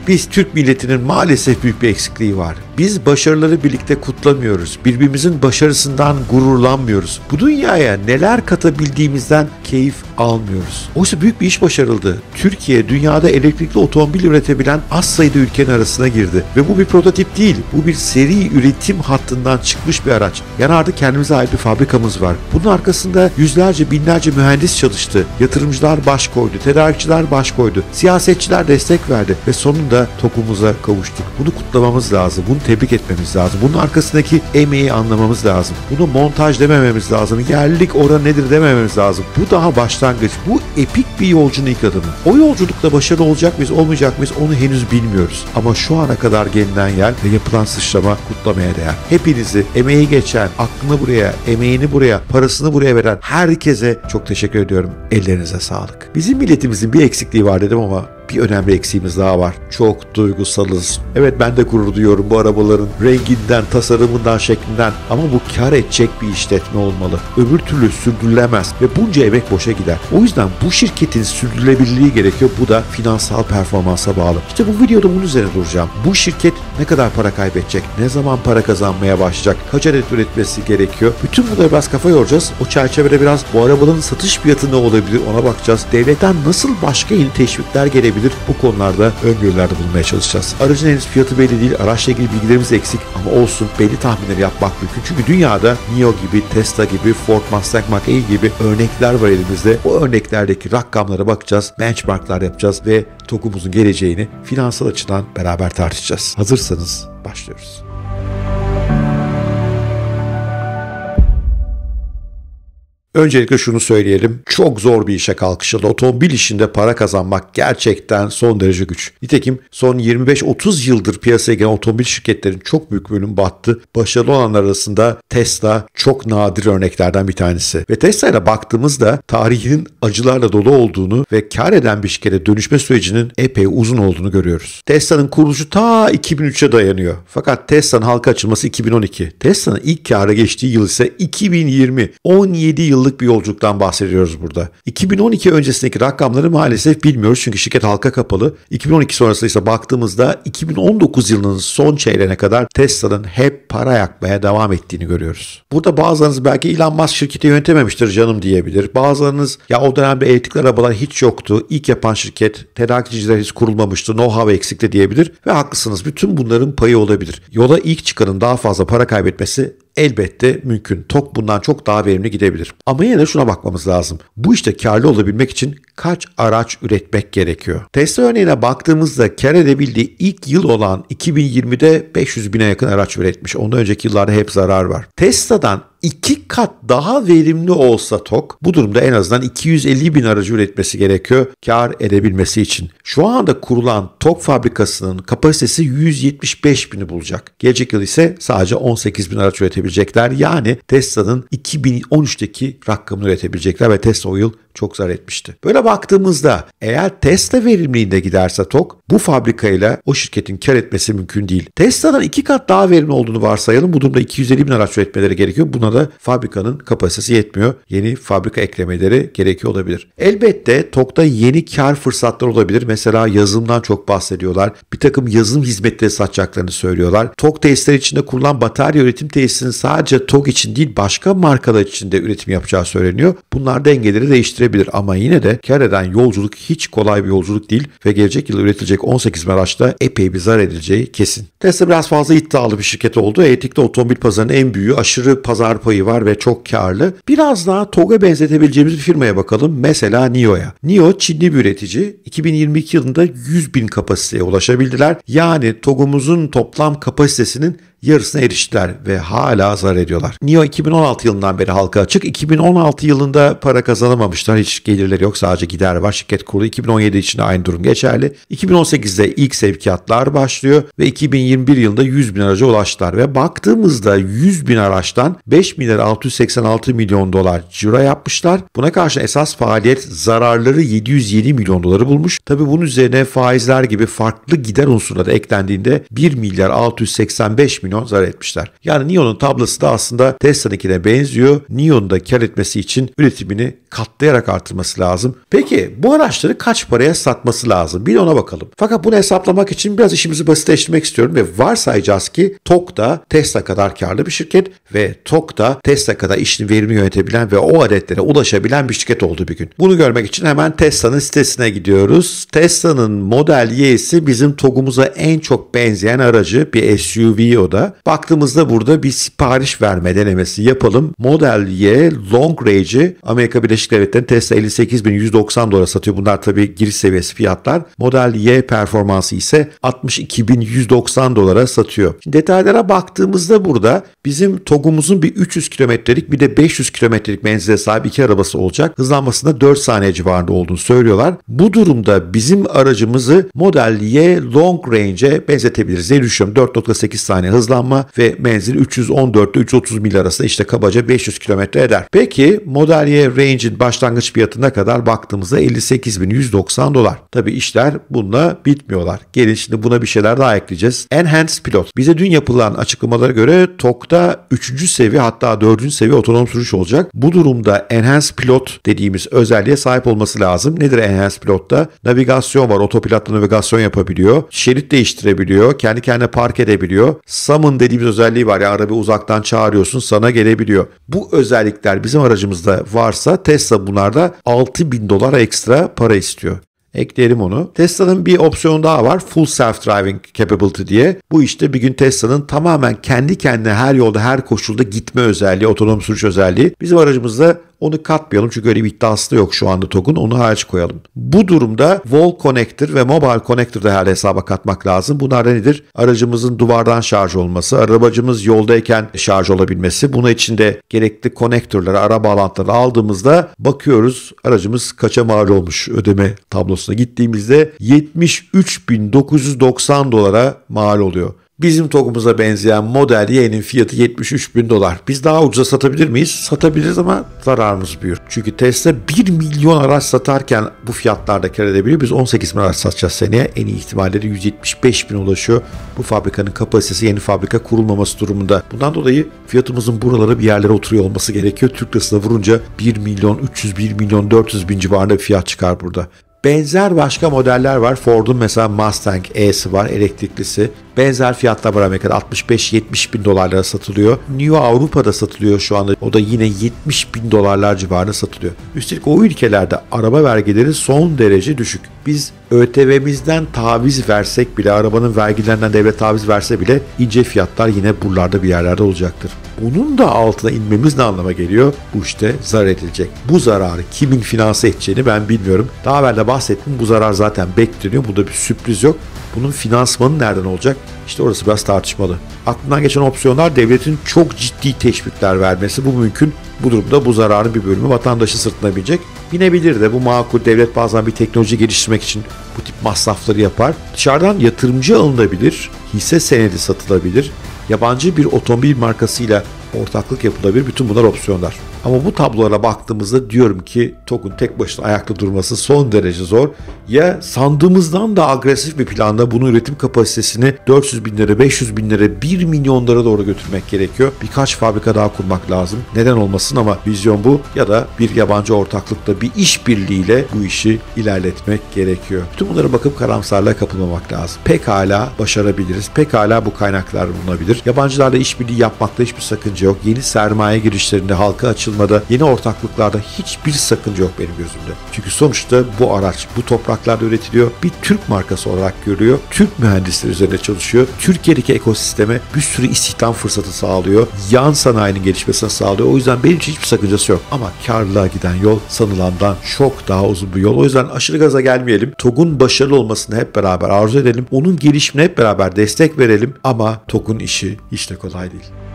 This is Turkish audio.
Biz Türk milletinin maalesef büyük bir eksikliği var. Biz başarıları birlikte kutlamıyoruz. Birbirimizin başarısından gururlanmıyoruz. Bu dünyaya neler katabildiğimizden keyif almıyoruz. Oysa büyük bir iş başarıldı. Türkiye dünyada elektrikli otomobil üretebilen az sayıda ülkenin arasına girdi. Ve bu bir prototip değil. Bu bir seri üretim hattından çıkmış bir araç. Yani artık kendimize ait bir fabrikamız var. Bunun arkasında yüzlerce, binlerce mühendis çalıştı. Yatırımcılar baş koydu. Tedarikçiler baş koydu. Siyasetçiler destek verdi. Ve sonunda TOG'umuza kavuştuk. Bunu kutlamamız lazım. Bunu tebrik etmemiz lazım. Bunun arkasındaki emeği anlamamız lazım. Bunu montaj demememiz lazım. Yerlilik oranı nedir demememiz lazım. Bu daha başlangıç. Bu epik bir yolcunun ilk adımı. O yolculukta başarılı olacak mıyız, olmayacak mıyız onu henüz bilmiyoruz. Ama şu ana kadar gelinen yer ve yapılan sıçrama kutlamaya değer. Hepinizi emeği geçen, aklını buraya, emeğini buraya, parasını buraya veren herkese çok teşekkür ediyorum. Ellerinize sağlık. Bizim milletimizin bir eksikliği var dedim ama bir önemli eksiğimiz daha var. Çok duygusalız. Evet, ben de gurur duyuyorum bu arabaların renginden, tasarımından, şeklinden. Ama bu kar edecek bir işletme olmalı. Öbür türlü sürdürülemez ve bunca emek boşa gider. O yüzden bu şirketin sürdürülebilirliği gerekiyor. Bu da finansal performansa bağlı. İşte bu videoda bunun üzerine duracağım. Bu şirket ne kadar para kaybedecek? Ne zaman para kazanmaya başlayacak? Kaç adet üretmesi gerekiyor? Bütün bunları biraz kafa yoracağız. O çerçevede biraz bu arabaların satış fiyatı ne olabilir ona bakacağız. Devletten nasıl başka yeni teşvikler gelebilir? Bu konularda öngörülerde bulunmaya çalışacağız. Aracın henüz fiyatı belli değil. Araçla ilgili bilgilerimiz eksik ama olsun, belli tahminleri yapmak mümkün. Çünkü dünyada NIO gibi, Tesla gibi, Ford Mustang Mach-E gibi örnekler var elimizde. O örneklerdeki rakamlara bakacağız, benchmarklar yapacağız ve TOG'umuzun geleceğini finansal açıdan beraber tartışacağız. Hazırsanız başlıyoruz. Öncelikle şunu söyleyelim. Çok zor bir işe kalkışıldı. Otomobil işinde para kazanmak gerçekten son derece güç. Nitekim son 25-30 yıldır piyasaya giren otomobil şirketlerin çok büyük bölümü battı. Başarılı olanlar arasında Tesla çok nadir örneklerden bir tanesi. Ve Tesla'ya baktığımızda tarihinin acılarla dolu olduğunu ve kar eden bir şirkete dönüşme sürecinin epey uzun olduğunu görüyoruz. Tesla'nın kuruluşu ta 2003'e dayanıyor. Fakat Tesla'nın halka açılması 2012. Tesla'nın ilk kâra geçtiği yıl ise 2020. 17 yıllık bir yolculuktan bahsediyoruz burada. 2012 öncesindeki rakamları maalesef bilmiyoruz çünkü şirket halka kapalı. 2012 sonrası ise baktığımızda 2019 yılının son çeyreğine kadar Tesla'nın hep para yakmaya devam ettiğini görüyoruz. Burada bazılarınız belki Elon Musk şirketi yönetememiştir canım diyebilir. Bazılarınız ya o dönemde elektrikli arabalar hiç yoktu. İlk yapan şirket, tedarikçiler hiç kurulmamıştı. Know-how eksikti diyebilir ve haklısınız. Bütün bunların payı olabilir. Yola ilk çıkanın daha fazla para kaybetmesi elbette mümkün. TOG bundan çok daha verimli gidebilir. Ama yine de şuna bakmamız lazım. Bu işte karlı olabilmek için kaç araç üretmek gerekiyor? Tesla örneğine baktığımızda kar edebildiği ilk yıl olan 2020'de 500 bine yakın araç üretmiş. Ondan önceki yıllarda hep zarar var. Tesla'dan 2 kat daha verimli olsa TOG, bu durumda en azından 250 bin aracı üretmesi gerekiyor kar edebilmesi için. Şu anda kurulan TOG fabrikasının kapasitesi 175 bini bulacak. Gelecek yıl ise sadece 18 bin araç üretebilecekler. Yani Tesla'nın 2013'teki rakamını üretebilecekler ve Tesla o yıl çok zarar etmişti. Böyle baktığımızda eğer Tesla verimliliğinde giderse TOG, bu fabrikayla o şirketin kar etmesi mümkün değil. Tesla'dan 2 kat daha verimli olduğunu varsayalım. Bu durumda 250 bin araç üretmeleri gerekiyor. Buna da fabrikanın kapasitesi yetmiyor. Yeni fabrika eklemeleri gerekiyor olabilir. Elbette TOG'da yeni kar fırsatları olabilir. Mesela yazılımdan çok bahsediyorlar. Bir takım yazılım hizmetleri satacaklarını söylüyorlar. TOG tesisleri içinde kurulan batarya üretim tesisinin sadece TOG için değil başka markalar için de üretim yapacağı söyleniyor. Bunlar dengeleri değiştirebilir ama yine de kar eden yolculuk hiç kolay bir yolculuk değil ve gelecek yıl üretilecek 18 bin araçta epey bir zarar edileceği kesin. Tesla biraz fazla iddialı bir şirket oldu. Elektrikli otomobil pazarının en büyüğü, aşırı pazar payı var ve çok karlı. Biraz daha TOG'a benzetebileceğimiz bir firmaya bakalım. Mesela NIO'ya. NIO Çinli bir üretici. 2022 yılında 100 bin kapasiteye ulaşabildiler. Yani TOG'umuzun toplam kapasitesinin yarısına eriştiler ve hala zarar ediyorlar. NIO 2016 yılından beri halka açık. 2016 yılında para kazanamamışlar. Hiç gelirleri yok. Sadece gider var. Şirket kurulu 2017 için de aynı durum geçerli. 2018'de ilk sevkiyatlar başlıyor ve 2021 yılında 100 bin araca ulaştılar ve baktığımızda 100 bin araçtan 5 milyar 686 milyon dolar ciro yapmışlar. Buna karşı esas faaliyet zararları 707 milyon doları bulmuş. Tabii bunun üzerine faizler gibi farklı gider unsurları eklendiğinde 1 milyar 685 milyon milyon zarar etmişler. Yani NIO'nun tablosu da aslında Tesla'nınkine benziyor. NIO'nun da kar etmesi için üretimini katlayarak artırması lazım. Peki bu araçları kaç paraya satması lazım? Bir de ona bakalım. Fakat bunu hesaplamak için biraz işimizi basitleştirmek istiyorum ve varsayacağız ki TOG da Tesla kadar karlı bir şirket ve TOG da Tesla kadar işini verimli yönetebilen ve o adetlere ulaşabilen bir şirket oldu bir gün. Bunu görmek için hemen Tesla'nın sitesine gidiyoruz. Tesla'nın Model Y'si bizim TOG'umuza en çok benzeyen aracı, bir SUV o da. Baktığımızda burada bir sipariş verme denemesi yapalım. Model Y Long Range'i Amerika Birleşik Devletleri'nin Tesla 58.190 dolara satıyor. Bunlar tabii giriş seviyesi fiyatlar. Model Y performansı ise 62.190 dolara satıyor. Şimdi detaylara baktığımızda burada bizim TOG'umuzun bir 300 kilometrelik bir de 500 kilometrelik menzile sahip iki arabası olacak. Hızlanmasında 4 saniye civarında olduğunu söylüyorlar. Bu durumda bizim aracımızı Model Y Long Range'e benzetebiliriz diye düşünüyorum. 4.8 saniye hızlanma ve menzil 314 ile 330 mil arasında işte kabaca 500 kilometre eder. Peki Model Y Range'in başlangıç fiyatına kadar baktığımızda 58.190 dolar. Tabii işler bununla bitmiyorlar. Gelin şimdi buna bir şeyler daha ekleyeceğiz. Enhanced Pilot. Bize dün yapılan açıklamalara göre TOG'da 3. seviye hatta 4. seviye otonom sürüş olacak. Bu durumda Enhanced Pilot dediğimiz özelliğe sahip olması lazım. Nedir Enhanced Pilot'ta? Navigasyon var. Otopilotla navigasyon yapabiliyor. Şerit değiştirebiliyor. Kendi kendine park edebiliyor. Summon dediğimiz özelliği var. Yani arabayı uzaktan çağırıyorsun sana gelebiliyor. Bu özellikler bizim aracımızda varsa Tesla bunlarda $6.000 ekstra para istiyor. Ekleyelim onu. Tesla'nın bir opsiyonu daha var. Full Self-Driving Capability diye. Bu işte bir gün Tesla'nın tamamen kendi kendine her yolda her koşulda gitme özelliği, otonom sürüş özelliği. Bizim aracımızda onu katmayalım çünkü öyle bir iddiası da yok şu anda TOG'un. Onu hariç koyalım. Bu durumda Wall Connector ve Mobile Connector da her hesaba katmak lazım. Bunlar da nedir? Aracımızın duvardan şarj olması, arabacımız yoldayken şarj olabilmesi. Buna içinde gerekli konektörleri, ara bağlantıları aldığımızda bakıyoruz aracımız kaça mal olmuş ödeme tablosuna gittiğimizde 73.990 dolara mal oluyor. Bizim TOG'umuza benzeyen Model Y'nin fiyatı 73.000 dolar. Biz daha ucuza satabilir miyiz? Satabiliriz ama zararımız büyür. Çünkü Tesla 1 milyon araç satarken bu fiyatlarda kar edebiliyor. Biz 18 bin araç satacağız seneye. En iyi ihtimalle de 175 bin ulaşıyor. Bu fabrikanın kapasitesi yeni fabrika kurulmaması durumunda. Bundan dolayı fiyatımızın buralara bir yerlere oturuyor olması gerekiyor. Türk lirasına vurunca 1 milyon 300, 1 milyon 400 bin civarında bir fiyat çıkar burada. Benzer başka modeller var. Ford'un mesela Mustang E'si var, elektriklisi. Benzer fiyatlar var Amerika'da 65-70 bin dolarlara satılıyor. New Avrupa'da satılıyor şu anda. O da yine 70 bin dolarlar civarında satılıyor. Üstelik o ülkelerde araba vergileri son derece düşük. Biz ÖTV'mizden taviz versek bile, arabanın vergilerinden devlet taviz verse bile ince fiyatlar yine buralarda bir yerlerde olacaktır. Bunun da altına inmemiz ne anlama geliyor? Bu işte zarar edilecek. Bu zararı kimin finanse edeceğini ben bilmiyorum. Daha evvel de bahsettim. Bu zarar zaten bekleniyor. Burada bir sürpriz yok. Bunun finansmanı nereden olacak? İşte orası biraz tartışmalı. Aklından geçen opsiyonlar devletin çok ciddi teşvikler vermesi. Bu mümkün. Bu durumda bu zararın bir bölümü vatandaşın sırtına binecek. Binebilir de bu makul. Devlet bazen bir teknoloji geliştirmek için bu tip masrafları yapar. Dışarıdan yatırımcı alınabilir. Hisse senedi satılabilir. Yabancı bir otomobil markasıyla ortaklık yapılabilir. Bütün bunlar opsiyonlar. Ama bu tablolara baktığımızda diyorum ki TOG'un tek başına ayakta durması son derece zor. Ya sandığımızdan da agresif bir planda bunun üretim kapasitesini 400 bin lira, 500 bin lira, 1 milyonlara doğru götürmek gerekiyor. Birkaç fabrika daha kurmak lazım. Neden olmasın ama vizyon bu. Ya da bir yabancı ortaklıkla bir işbirliğiyle bu işi ilerletmek gerekiyor. Tüm bunlara bakıp karamsarlığa kapılmamak lazım. Pekala başarabiliriz. Pekala bu kaynaklar bulunabilir. Yabancılarla işbirliği yapmakta hiçbir sakınca yok. Yeni sermaye girişlerinde halka açılmada, yeni ortaklıklarda hiçbir sakınca yok benim gözümde. Çünkü sonuçta bu araç bu topraklarda üretiliyor. Bir Türk markası olarak görüyor. Türk mühendisleri üzerine çalışıyor. Türkiye'deki ekosisteme bir sürü istihdam fırsatı sağlıyor. Yan sanayinin gelişmesine sağlıyor. O yüzden benim için hiçbir sakıncası yok. Ama karlılığa giden yol sanılandan çok daha uzun bir yol. O yüzden aşırı gaza gelmeyelim. TOG'un başarılı olmasını hep beraber arzu edelim. Onun gelişimine hep beraber destek verelim. Ama TOG'un işi hiç de kolay değil.